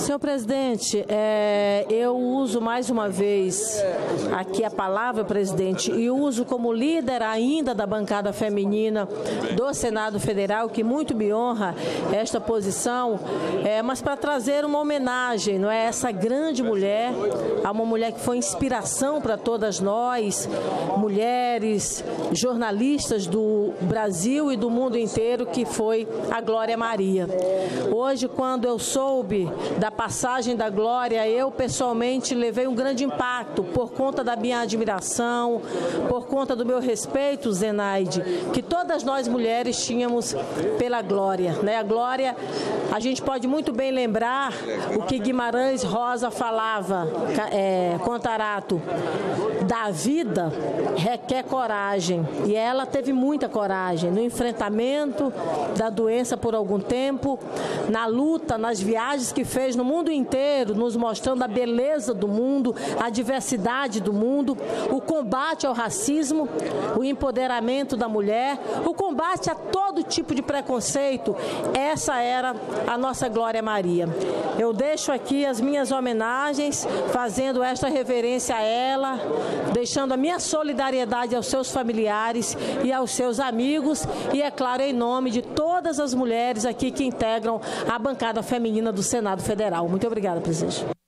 Senhor presidente, eu uso mais uma vez aqui a palavra, presidente, e uso como líder ainda da bancada feminina do Senado Federal, que muito me honra esta posição, mas para trazer uma homenagem, não é, essa grande mulher, a uma mulher que foi inspiração para todas nós, mulheres, jornalistas do Brasil e do mundo inteiro, que foi a Glória Maria. Hoje, quando eu soube da passagem da Glória, eu pessoalmente levei um grande impacto por conta da minha admiração, por conta do meu respeito, Zenaide, que todas nós mulheres tínhamos pela Glória, né? A Glória, a gente pode muito bem lembrar o que Guimarães Rosa falava, Contarato, da vida requer coragem, e ela teve muita coragem no enfrentamento da doença por algum tempo, na luta, nas viagens que fez no mundo inteiro, nos mostrando a beleza do mundo, a diversidade do mundo, o combate ao racismo, o empoderamento da mulher, o combate a todo tipo de preconceito. Essa era a nossa Glória Maria. Eu deixo aqui as minhas homenagens, fazendo esta reverência a ela, deixando a minha solidariedade aos seus familiares e aos seus amigos e, é claro, em nome de todas as mulheres aqui que integram a bancada feminina do Senado Federal. Muito obrigada, presidente.